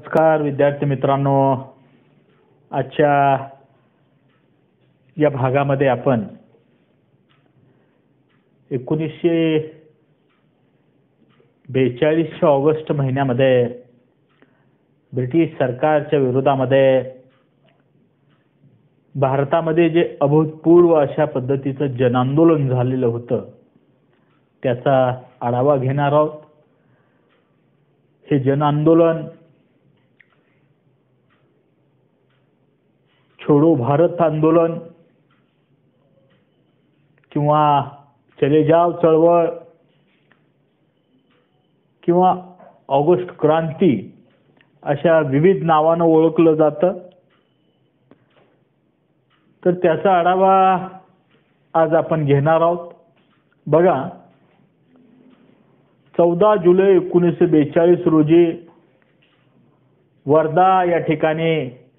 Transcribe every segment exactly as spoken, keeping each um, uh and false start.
नमस्कार विद्यार्थी मित्रांनो, आजच्या या भागामध्ये आपण एकोणीसशे बेचाळीसच्या ऑगस्ट महिन्यामध्ये ब्रिटिश सरकारच्या विरोधामध्ये भारतामध्ये जे अभूतपूर्व अशा पद्धतीचं जनआंदोलन झालेलं होतं त्याचा आढावा घेणार आहोत। हे जनआंदोलन छोडो भारत आंदोलन किंवा चले जाव चळवळ किंवा ऑगस्ट क्रांती अशा विविध नावानं ओळखलं जातं। तर त्याचा आढावा आज आपण घेणार आहोत। बघा, चौदा जुलै एकोणीसशे बेचाळीस रोजी वर्धा या ठिकाणी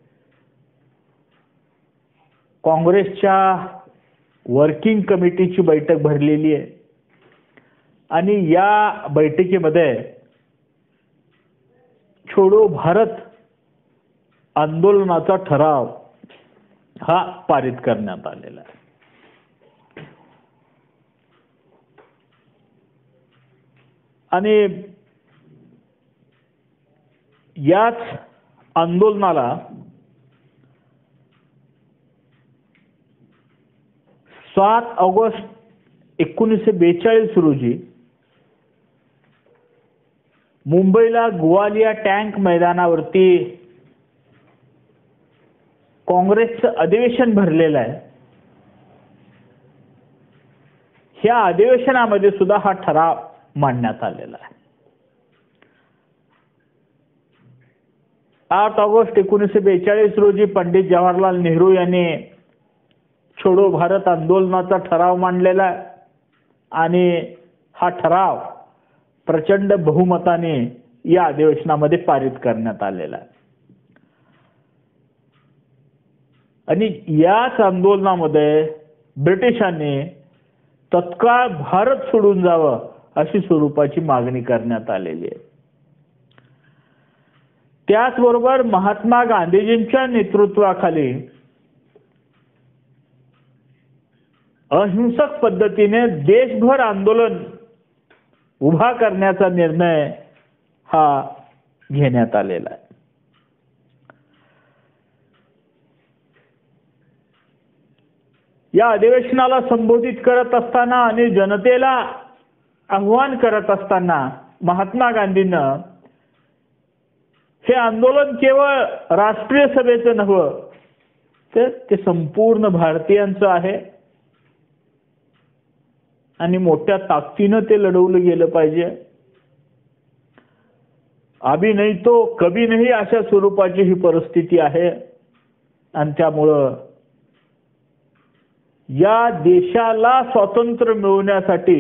काँग्रेसच्या वर्किंग कमिटीची बैठक भरलेली आहे आणि या बैठकीमध्ये छोडो भारत आंदोलनाचा ठराव हा पारित करण्यात आलेला आहे। आणि याच आंदोलनाला सात ऑगस्ट एकोणीसशे बेचाळीस रोजी मुंबईला गोवालिया टँक मैदानावरती काँग्रेसचं अधिवेशन भरलेलं आहे। ह्या अधिवेशनामध्ये सुद्धा हा ठराव मांडण्यात आलेला आहे। आठ ऑगस्ट एकोणीसशे बेचाळीस रोजी पंडित जवाहरलाल नेहरू यांनी छोडो भारत आंदोलनाचा ठराव मांडलेला आहे आणि हा ठराव प्रचंड बहुमताने या अधिवेशनामध्ये पारित करण्यात आलेला आहे। आणि याच आंदोलनामध्ये ब्रिटिशांनी तत्काळ भारत सोडून जावं अशी स्वरूपाची मागणी करण्यात आलेली आहे। त्याचबरोबर महात्मा गांधीजींच्या नेतृत्वाखाली अहिंसक पद्धतीने देशभर आंदोलन उभा करण्याचा निर्णय हा घेण्यात आलेला आहे। या अधिवेशनाला संबोधित करत असताना आणि जनतेला आव्हान करत असताना महात्मा गांधींनं हे आंदोलन केवळ राष्ट्रीय सभेचं नव्हे तर ते संपूर्ण भारतीयांचं आहे आणि मोठ्या ताकदीनं ते लढवलं गेलं पाहिजे। अभी नहीं तो कभी नहीं अशा स्वरूपाची ही परिस्थिती आहे आणि त्यामुळं या देशाला स्वातंत्र्य मिळवण्यासाठी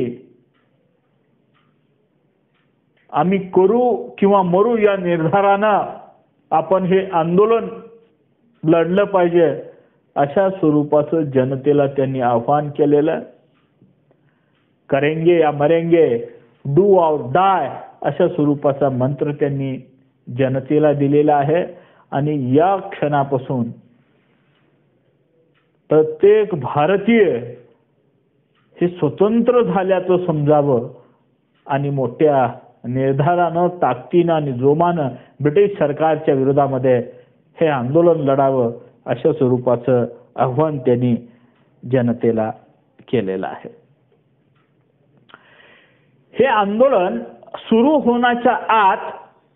आम्ही करू किंवा मरू या निर्धारानं आपण हे आंदोलन लढलं पाहिजे अशा स्वरूपाचं जनतेला त्यांनी आव्हान केलेलं आहे। करेंगे या मरेंगे, डू और डाय अशा स्वरूपाचा मंत्र त्यांनी जनतेला दिलेला आहे। आणि या क्षणापासून प्रत्येक भारतीय हे स्वतंत्र झाल्याचं समजावं आणि मोठ्या निर्धारानं ताकदीनं आणि जोमानं ब्रिटिश सरकारच्या विरोधामध्ये हे आंदोलन लढावं अशा स्वरूपाचं आव्हान त्यांनी जनतेला केलेलं आहे। हे आंदोलन सुरू होण्याच्या आत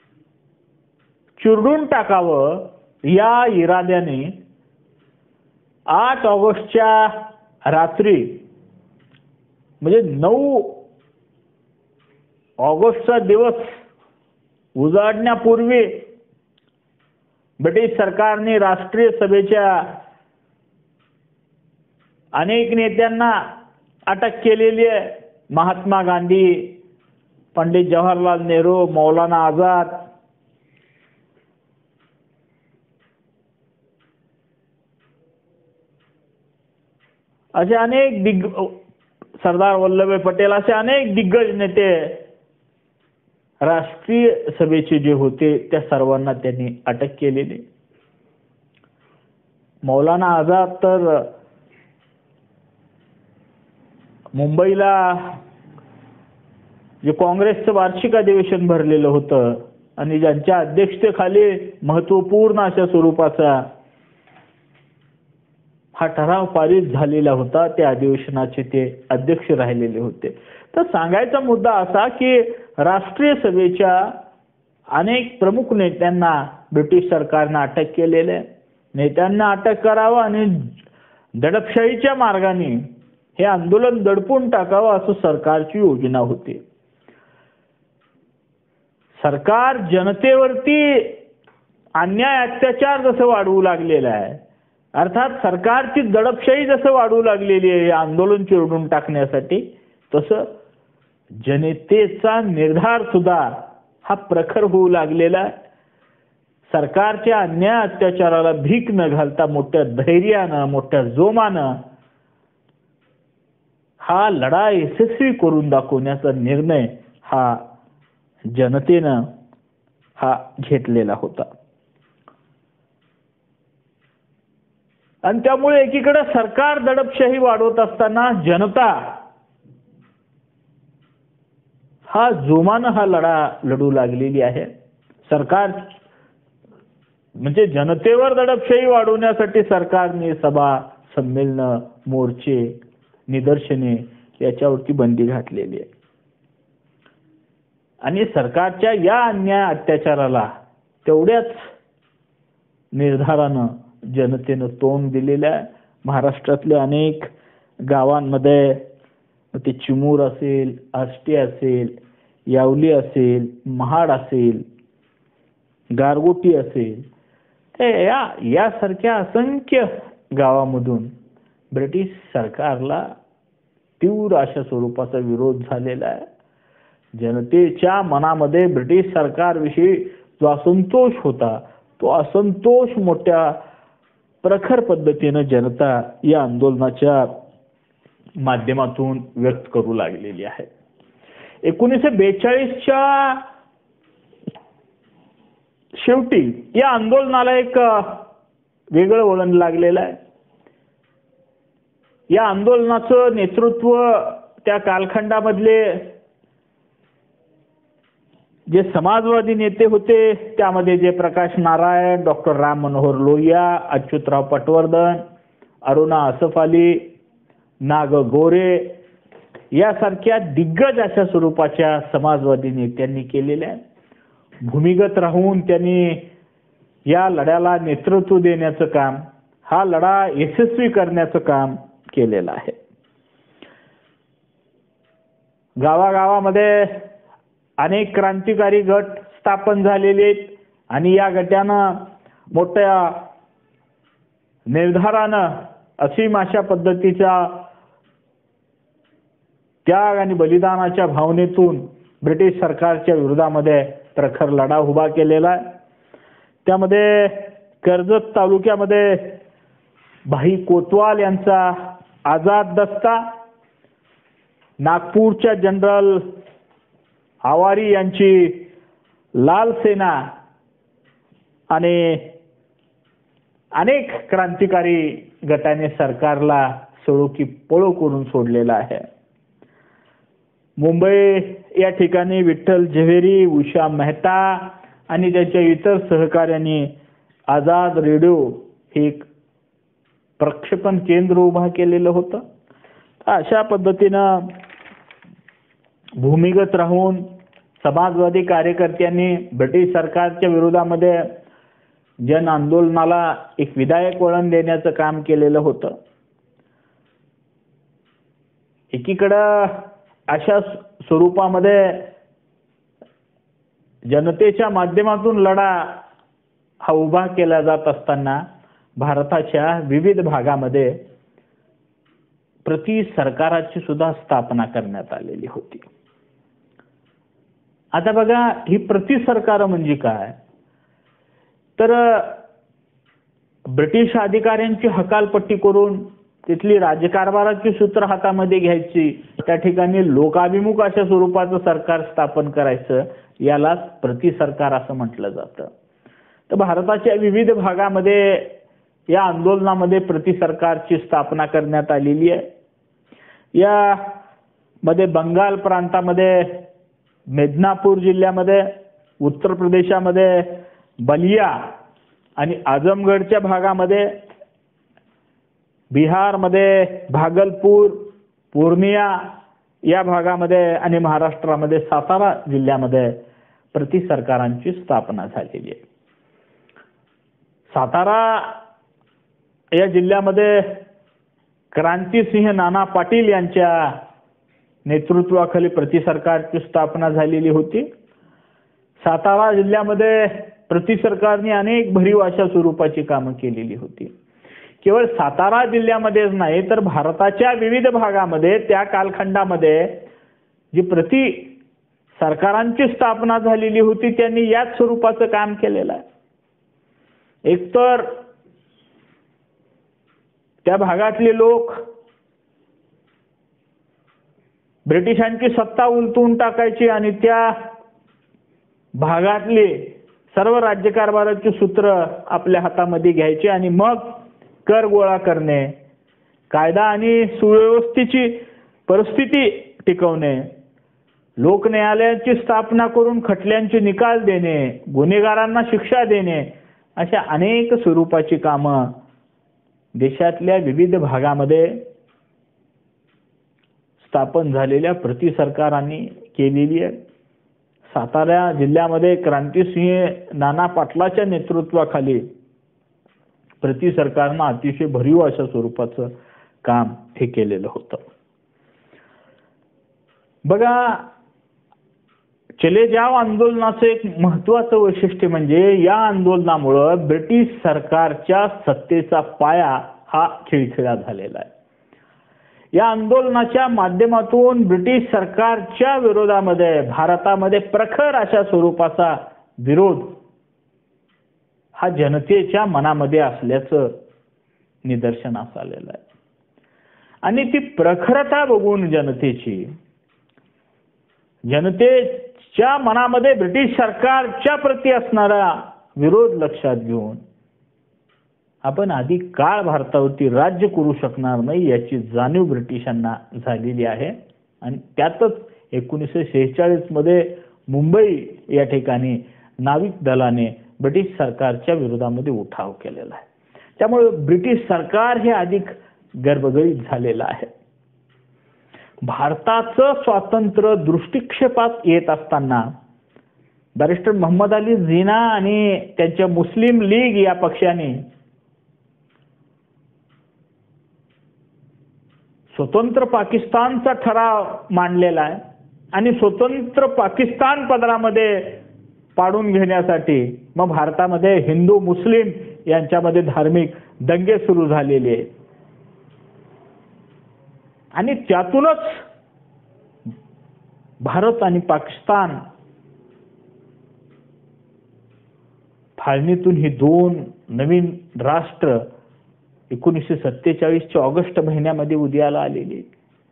चिरडून टाकावं या इराद्याने आठ ऑगस्टच्या रात्री म्हणजे नऊ ऑगस्टचा दिवस उजाडण्यापूर्वी ब्रिटिश सरकारने राष्ट्रीय सभेच्या अनेक नेत्यांना अटक केलेली आहे। महात्मा गांधी, पंडित जवाहरलाल नेहरू, मौलाना आझाद, असे अनेक दिग्ग सरदार वल्लभभाई पटेल असे अनेक दिग्गज नेते राष्ट्रीय सभेचे जे होते त्या सर्वांना त्यांनी अटक केलेली. मौलाना आझाद तर मुंबईला जे काँग्रेसचं वार्षिक अधिवेशन भरलेलं होतं आणि ज्यांच्या अध्यक्षतेखाली महत्वपूर्ण अशा स्वरूपाचा हा ठराव पारित झालेला होता, त्या अधिवेशनाचे ते अध्यक्ष राहिलेले होते. तर सांगायचा मुद्दा असा की राष्ट्रीय सभेच्या अनेक प्रमुख नेत्यांना ब्रिटिश सरकारनं अटक केलेले आहे. नेत्यांना अटक करावं आणि दडपशाहीच्या मार्गाने हे आंदोलन दडपून टाकावं असं सरकारची योजना होती. सरकार जनतेवरती अन्याय अत्याचार जसं वाढवू लागलेलं आहे, अर्थात सरकारची दडपशाही जसं वाढवू लागलेली आहे आंदोलन चिरडून टाकण्यासाठी, तसं जनतेचा निर्धार सुद्धा हा प्रखर होऊ लागलेला आहे. सरकारच्या अन्याय अत्याचाराला भीक न घालता मोठ्या धैर्यानं मोठ्या जोमानं हा लढा यशस्वी करून दाखवण्याचा निर्णय हा जनतेनं हा घेतलेला होता. आणि त्यामुळे एकीकडे सरकार दडपशाही वाढवत असताना जनता हा जोमानं हा लढा लढू लागलेली आहे. सरकार म्हणजे जनतेवर दडपशाही वाढवण्यासाठी सरकारने सभा संमेलनं मोर्चे निदर्शने याच्यावरती बंदी घातलेली आहे. आणि सरकारच्या या अन्याय अत्याचाराला तेवढ्याच निर्धारानं जनतेनं तोंड दिलेलं आहे. महाराष्ट्रातल्या अनेक गावांमध्ये ते चिमूर असेल, आष्टी असेल, यावली असेल, महाड असेल, गारगोटी असेल, ते या यासारख्या असंख्य गावामधून ब्रिटिश सरकारला तीव्र अशा स्वरूपाचा विरोध झालेला आहे. जनतेच्या मनामध्ये ब्रिटिश सरकारविषयी जो असंतोष होता तो असंतोष मोठ्या प्रखर पद्धतीनं जनता या आंदोलनाच्या माध्यमातून व्यक्त करू लागलेली आहे. एकोणीसशे बेचाळीसच्या शेवटी या आंदोलनाला एक वेगळं वळण लागलेलं आहे. या आंदोलनाचं नेतृत्व त्या कालखंडामधले जे समाजवादी नेते होते त्यामध्ये जयप्रकाश नारायण, डॉक्टर राम मनोहर लोहिया, अच्युतराव पटवर्धन, अरुणा असफ अली, नाग गोरे यासारख्या दिग्गज अशा स्वरूपाच्या समाजवादी नेत्यांनी केलेल्या भूमिगत राहून त्यांनी या लढ्याला नेतृत्व देण्याचं काम, हा लढा यशस्वी करण्याचं काम केलेलं आहे. गावागावामध्ये अनेक क्रांतिकारी गट स्थापन झालेले आहेत आणि या गटानं मोठ्या निर्धारानं असीम अशा पद्धतीचा त्याग आणि बलिदानाच्या भावनेतून ब्रिटिश सरकारच्या विरोधामध्ये प्रखर लढा उभा केलेला आहे. त्यामध्ये कर्जत तालुक्यामध्ये भाई कोतवाल यांचा आझाद दस्ता, नागपूरच्या जनरल आवारी यांची लाल सेना आणि अनेक क्रांतिकारी गटाने सरकारला सळो की पळो करून सोडलेला आहे. मुंबई या ठिकाणी विठ्ठल झवेरी, उषा मेहता आणि त्यांच्या इतर सहकार्यांनी आझाद रेडिओ हे एक प्रक्षेपण केंद्र उभा केलेलं होतं. अशा पद्धतीनं भूमिगत राहून समाजवादी कार्यकर्त्यांनी ब्रिटिश सरकारच्या विरोधामध्ये जन आंदोलनाला एक विधायक वळण देण्याचं काम केलेलं होतं. एकीकडं अशा स्वरूपामध्ये जनतेच्या माध्यमातून लढा हा उभा केला जात असताना भारताच्या विविध भागामध्ये प्रति सरकाराची सुद्धा स्थापना करण्यात आलेली होती. आता बघा, ही प्रति सरकार म्हणजे काय, तर ब्रिटिश अधिकाऱ्यांची हकालपट्टी करून तिथली राज्यकारभाराची सूत्र हातामध्ये घ्यायची, त्या ठिकाणी लोकाभिमुख अशा स्वरूपाचं सरकार स्थापन करायचं, यालाच प्रतिसरकार असं म्हटलं जातं. तर भारताच्या विविध भागामध्ये या आंदोलनामध्ये प्रतिसरकारची स्थापना करण्यात आलेली आहे. या मध्ये बंगाल प्रांतामध्ये, मेदिनीपूर जिल्ह्यामध्ये, उत्तर प्रदेशामध्ये बलिया आणि आजमगडच्या भागामध्ये, बिहारमध्ये भागलपूर, पूर्णिया या भागामध्ये आणि महाराष्ट्रामध्ये सातारा जिल्ह्यामध्ये प्रतिसरकारांची स्थापना झालेली आहे. सातारा या जिल्ह्यामध्ये क्रांतिसिंह नाना पाटील यांच्या नेतृत्वाखाली प्रतिसरकारची स्थापना झालेली होती. सातारा जिल्ह्यामध्ये प्रतिसरकारने अनेक भरीव अशा स्वरूपाची कामं केलेली होती. केवळ सातारा जिल्ह्यामध्येच नाही तर भारताच्या विविध भागामध्ये त्या कालखंडामध्ये जी प्रति सरकारांची स्थापना झालेली होती त्यांनी याच स्वरूपाचं काम केलेलं आहे. एकतर त्या भागातले लोक ब्रिटिशांची सत्ता उलटून टाकायची आणि त्या भागातले सर्व राज्यकारभाराची सूत्र आपल्या हातामध्ये घ्यायची आणि मग कर गोळा करणे, कायदा आणि सुव्यवस्थेची परिस्थिती टिकवणे, लोक न्यायालयाची स्थापना करून खटल्यांचे निकाल देणे, गुन्हेगारांना शिक्षा देणे, अशा अनेक स्वरूपाची कामं देशातल्या विविध भागामध्ये स्थापन झालेल्या प्रतिसरकारांनी केलेली आहे. सातारा जिल्ह्यामध्ये क्रांतिसिंह नाना पाटलाच्या नेतृत्वाखाली प्रतिसरकारनं अतिशय भरीव अशा स्वरूपाचं काम हे केलेलं होतं. बघा, चले जाव आंदोलनाचं एक महत्वाचं वैशिष्ट्य म्हणजे या आंदोलनामुळं ब्रिटिश सरकारच्या सत्तेचा पाया हा खिळखिळा झालेला आहे. या आंदोलनाच्या माध्यमातून ब्रिटिश सरकारच्या विरोधामध्ये भारतामध्ये प्रखर अशा स्वरूपाचा विरोध हा जनतेच्या मनामध्ये असल्याचं निदर्शनास आलेलं आहे. आणि ती प्रखरता बघून जनतेची जनतेच्या मनामध्ये ब्रिटिश सरकारच्या प्रती असणारा विरोध लक्षात घेऊन आपण अधिक काळ भारतावरती राज्य करू शकणार नाही याची जाणीव ब्रिटिशांना झालेली आहे. आणि त्यातच एकोणीसशे शेहेचाळीस मध्ये मुंबई या ठिकाणी नाविक दलाने ब्रिटिश सरकारच्या विरोधामध्ये उठाव केलेला आहे. त्यामुळे ब्रिटिश सरकार हे अधिक गर्भगळीत झालेलं आहे. भारताचं स्वातंत्र्य दृष्टिक्षेपात येत असताना बॅरिस्टर मोहम्मद अली जिना आणि त्यांच्या मुस्लिम लीग या पक्षाने स्वतंत्र पाकिस्तानचा ठराव मांडलेला आहे आणि स्वतंत्र पाकिस्तान पदरामध्ये पाडून घेण्यासाठी मग भारतामध्ये हिंदू मुस्लिम यांच्यामध्ये धार्मिक दंगे सुरू झालेले आहेत. आणि त्यातूनच भारत आणि पाकिस्तान फाळणीतून ही दोन नवीन राष्ट्र एकोणीसशे सत्तेचाळीसच्या ऑगस्ट महिन्यामध्ये उदयाला आलेली.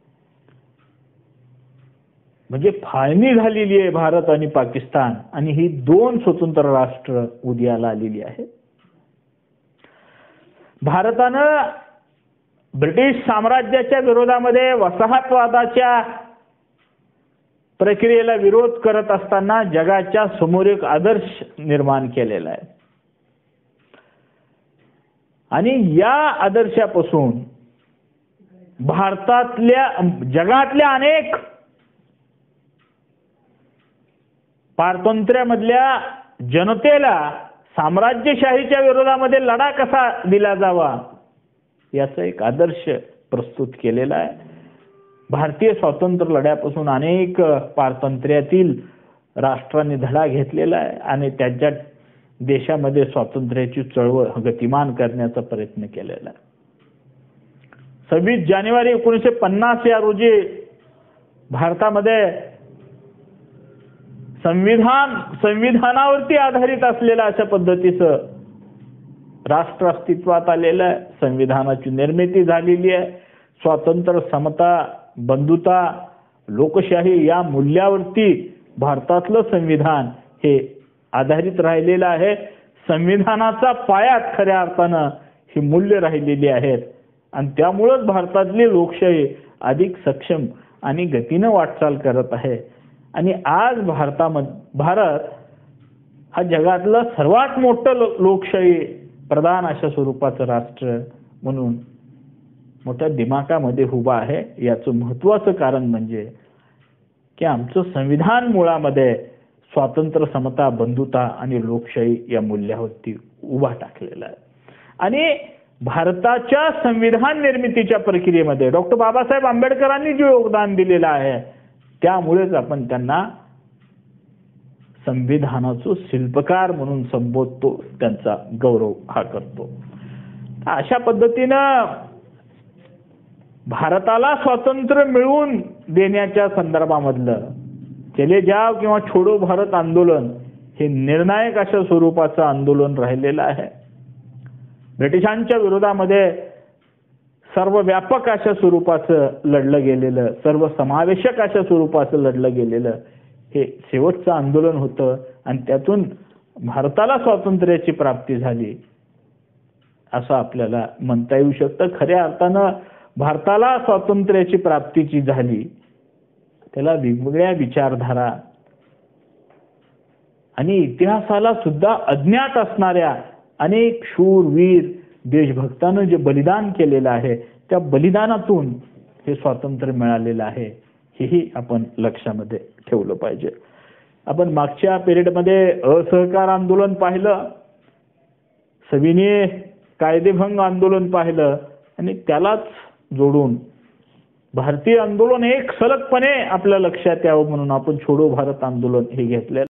म्हणजे फाळणी झालेली आहे भारत आणि पाकिस्तान आणि ही दोन स्वतंत्र राष्ट्र उदयाला आलेली आहे. भारतानं ब्रिटिश साम्राज्याच्या विरोधामध्ये वसाहतवादाच्या प्रक्रियेला विरोध करत असताना जगाच्या समोर एक आदर्श निर्माण केलेला आहे. आणि या आदर्शापासून भारतातल्या जगातल्या अनेक पारतंत्र्यामधल्या जनतेला साम्राज्यशाहीच्या विरोधामध्ये लढा कसा दिला जावा याचा एक आदर्श प्रस्तुत केलेला आहे. भारतीय स्वातंत्र्य लढ्यापासून अनेक पारतंत्र्यातील राष्ट्रांनी धडा घेतलेला आहे आणि त्यांच्या देशामध्ये स्वातंत्र्याची चळवळ गतिमान करण्याचा प्रयत्न केलेला आहे. सव्वीस जानेवारी एकोणीसशे पन्नास या रोजी भारतामध्ये संविधान संविधानावरती आधारित असलेलं अशा पद्धतीचं राष्ट्र अस्तित्वात आलेलं आहे, संविधानाची निर्मिती झालेली आहे, स्वातंत्र्य, समता, बंधुता, लोकशाही या मूल्यावरती भारतातलं संविधान हे आधारित राहिलेलं आहे. संविधानाचा पायात खऱ्या अर्थानं ही मूल्य राहिलेली आहेत आणि त्यामुळेच भारतातली लोकशाही अधिक सक्षम आणि गतीनं वाटचाल करत आहे. आणि आज भारतामध्ये भारत हा जगातलं सर्वात मोठं लो लोकशाही प्रधान अशा स्वरूपाचं राष्ट्र म्हणून मोठ्या दिमागामध्ये उभा आहे. याचं महत्त्वाचं कारण म्हणजे की आमचं संविधान मुळामध्ये स्वातंत्र्य, समता, बंधुता आणि लोकशाही या मूल्यावरती उभा टाकलेला आहे. आणि भारताच्या संविधान निर्मितीच्या प्रक्रियेमध्ये डॉक्टर बाबासाहेब आंबेडकरांनी जे योगदान दिलेलं आहे त्यामुळेच आपण त्यांना संविधानाचं शिल्पकार म्हणून संबोधतो, त्यांचा गौरव हा करतो. अशा पद्धतीनं भारताला स्वातंत्र्य मिळवून देण्याच्या संदर्भामधलं चले जाव किंवा छोडो भारत आंदोलन हे निर्णायक अशा स्वरूपाचं आंदोलन राहिलेलं आहे. ब्रिटिशांच्या विरोधामध्ये सर्वव्यापक अशा स्वरूपाचं लढलं गेलेलं, सर्व समावेशक अशा स्वरूपाचं लढलं गेलेलं हे शेवटचं आंदोलन होतं आणि त्यातून भारताला स्वातंत्र्याची प्राप्ती झाली असं आपल्याला म्हणता येऊ शकतं. खऱ्या अर्थानं भारताला स्वातंत्र्याची प्राप्तीची झाली त्याला वेगवेगळ्या विचारधारा आणि इतिहासाला सुद्धा अज्ञात असणाऱ्या अनेक शूरवीर देशभक्तांनी जे बलिदान केलेलं आहे त्या बलिदानातून हे स्वातंत्र्य मिळालेलं आहे, हेही आपण लक्षामध्ये ठेवलं पाहिजे. आपण मागच्या पिरियडमध्ये असहकार आंदोलन पाहिलं, सविनय कायदेभंग आंदोलन पाहिलं आणि त्यालाच जोडून भारतीय आंदोलन एक सलगपणे आपल्या लक्षात यावं म्हणून आपण छोडो भारत आंदोलन हे घेतलेलं.